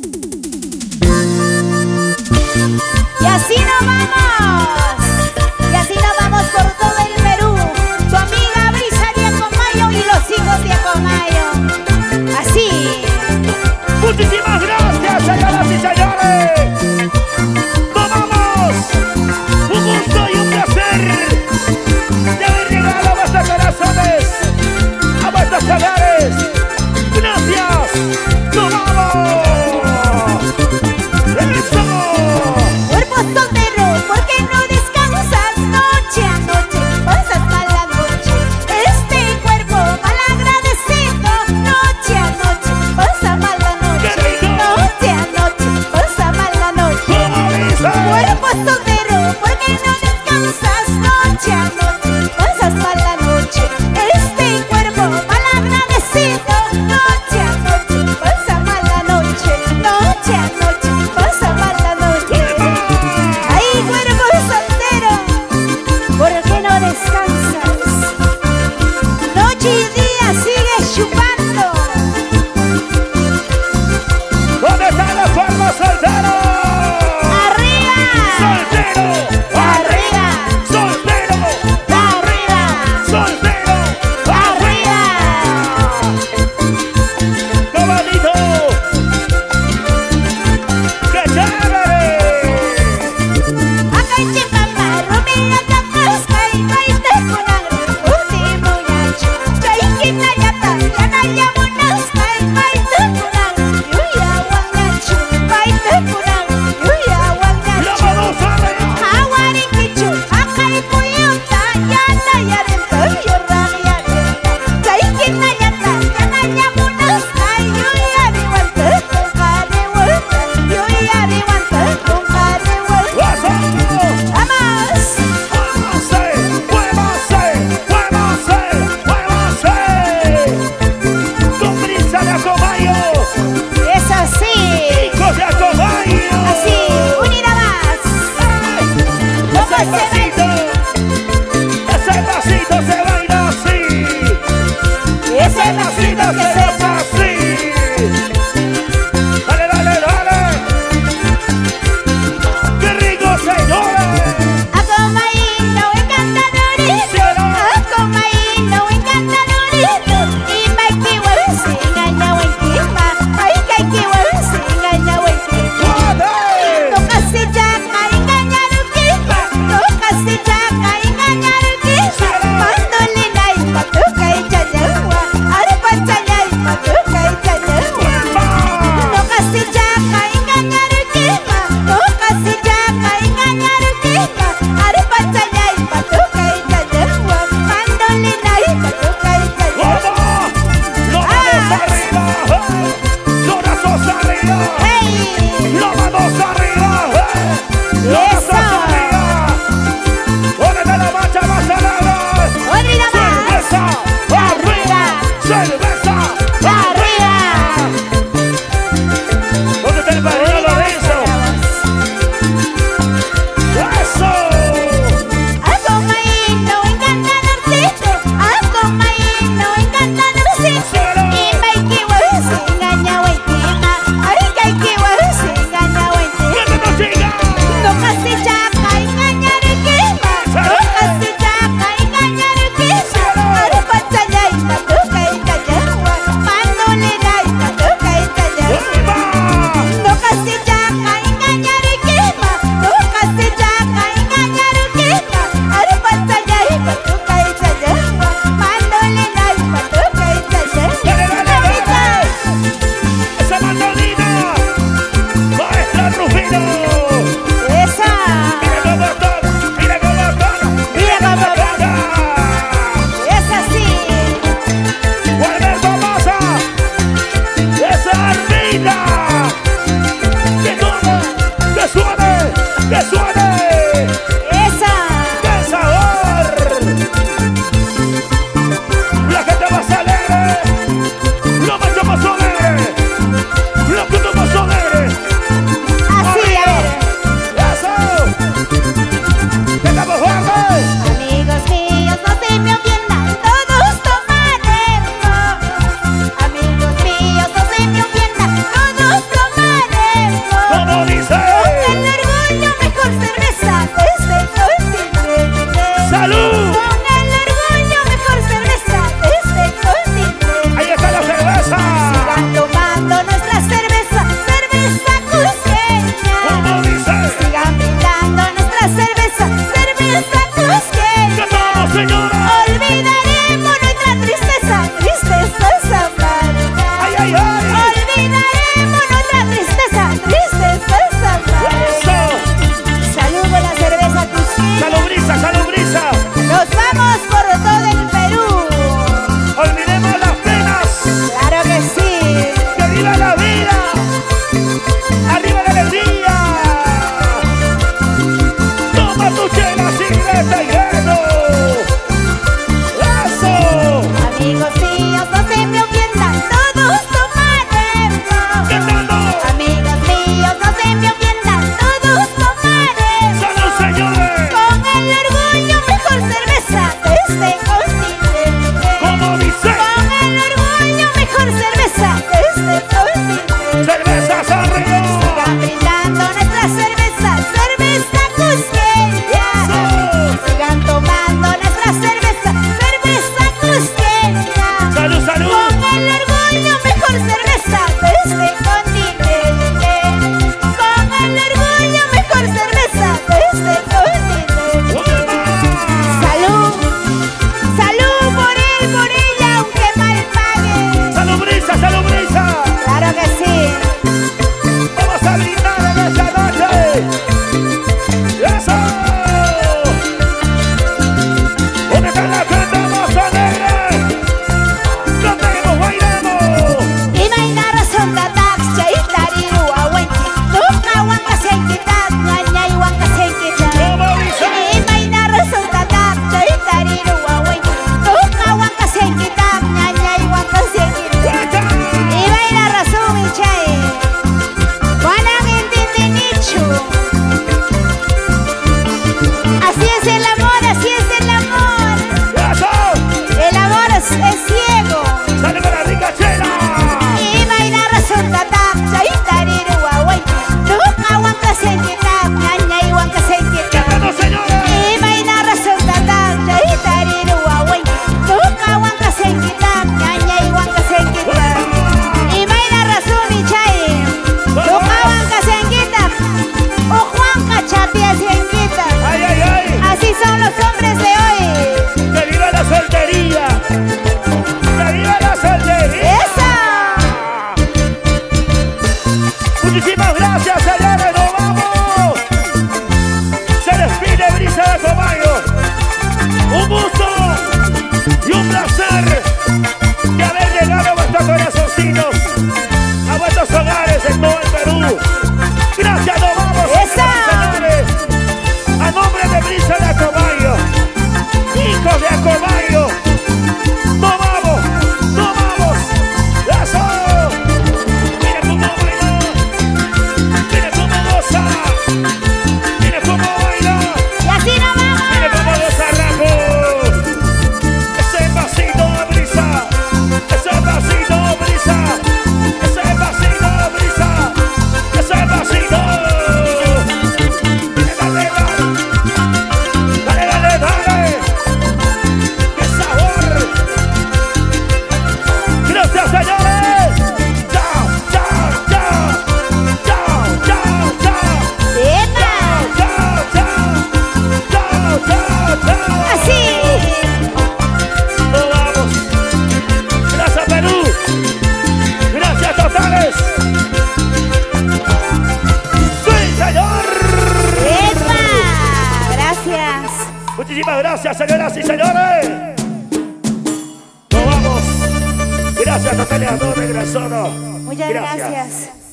Y así nos vamos. Y así nos vamos por todo el Perú. Tu amiga Brisa de Acomayo y los hijos de Acomayo. Así. Muchísimas gracias, señoras y señores. ¡Nos vamos! Un gusto y un placer de haber llegado a vuestros corazones, a vuestros hogares. ¡Gracias! ¡Nos vamos! ¡Eso! Cuerpo soltero, ¿por qué no descansas? Noche a noche, pasas mala noche. Este cuerpo mal agradecido. Noche a noche, pasa mala noche. ¡Qué rico! Noche a noche, pasa mala noche. ¿Cómo dice? Cuerpo soltero, ¿por qué no descansas? Noche a noche, pasas mala noche. Este cuerpo mal agradecido. Noche a noche, pasa mala noche. Noche a noche, pasa mala noche. Ahí, cuerpo soltero, ¿por qué no descansas? Noche y día sigues chupando. ¿Dónde está la forma soltero? ¡Arriba! ¡Soltero! ¡Arriba! ¡Soltero! ¡Arriba! ¡Soltero! ¡Arriba! ¡Qué bonito! ¡Qué chévere! Acá en Chipapa, Romina Tacasca y Maite Kunang, último yacho. Chayquina yata, yanaya munasca y Maite Kunang, yuya wangacho. Maite Kunang, yuya ¡La wangacho. vamos a ver! Hawarikichu, akay puyuta, yana yarenta, yorang yarenta. Chayquina yata, yanaya munasca y yuya riwanta, kungare wanta, yuya riwanta, kungare wanta. ¡Vamos! ¡Vamos! ¡Muévase! ¡Muévase! ¡Muévase! ¡Muévase! ¡Con Brisa de Acomayo! Es así, ¡Hijos de Acomayo! así, unida más. ¿Cómo ¡Ese se pasito! ¡Ese pasito se baila así! ve? Ese pasito que se es así! ¡Dale, dale, dale! ¡Qué rico, señores! Acomaino, encantadorito. Acomaino, encantadorito. Y Mikey Wilson, engaña, Wenquima. cerveza desde continente. Con el orgullo, mejor cerveza desde continente. Salud, salud por él, por ella, aunque mal pague. ¡Salud, Brisa, salud, Brisa! Claro que sí. ¡Vamos a brindar en esta noche! ¡Eso! ¿Dónde está la gente más alegre? ¡Cantemos, bailemos! Imaina razón da tax, chaitariru awenki. Tuka wanka senkitak, ngañay wanka senkitak. ¡Vamos, Brisa! Imaina razón da tax, chaitariru awenki. Tuka wanka senkitak, ngañay wanka senkitak. ¡Vuelta! Imaina razón ichay. Wanang entende nicho. Así es el amor, así es el amor. ¡Eso! El amor es ciego. ¡Sale con la rica chela! Imaina razón da tax, chaitariru awenki. Tuka wanka senkitak, ngañay wanka senkitak. ¡Cántanos, señores! Imaina razón da tax, chaitariru awenki. Tuka wanka senkitak, ngañay wanka senkitak. Imaina razón ichay. Tuka wanka senkitak. O Juanca chatea senkitak. ¡Ay, ay, ay! Así son los hombres de hoy. ¡Que viva la soltería! ¡Que viva la soltería! ¡Esa! Muchísimas gracias, señores, nos vamos. Se despide Brisa de Comayo. Un gusto y un placer de haber llegado a vuestros corazoncitos, a vuestros hogares en todo el Perú. Gracias, nos vamos, ¡Esa! señores. A nombre de Brisa de Acomayo, hijos de Acomayo, nos vamos, nos vamos. ¡Eso! Mira cómo baila, mira cómo goza, mira cómo baila, Y así nos mira vamos. cómo goza Rajo. Ese pasito de Brisa, ese pasito de Brisa, ese pasito de Brisa, ese pasito. Dale, dale, dale, dale, dale. ¡Qué sabor! ¡Gracias, señores! ¡Chao, chao, chao! ¡Chao, chao, chao! ¡Epa! ¡Chao, chao! ¡Chao, chao, chao! Así. ¡Nos vamos! ¡Gracias, Perú! ¡Gracias, totales! ¡Sí, señor! ¡Epa! Gracias. Muchísimas gracias, señoras y señores. Nos vamos. Gracias, Natalia Torres Grasono. Muchas gracias.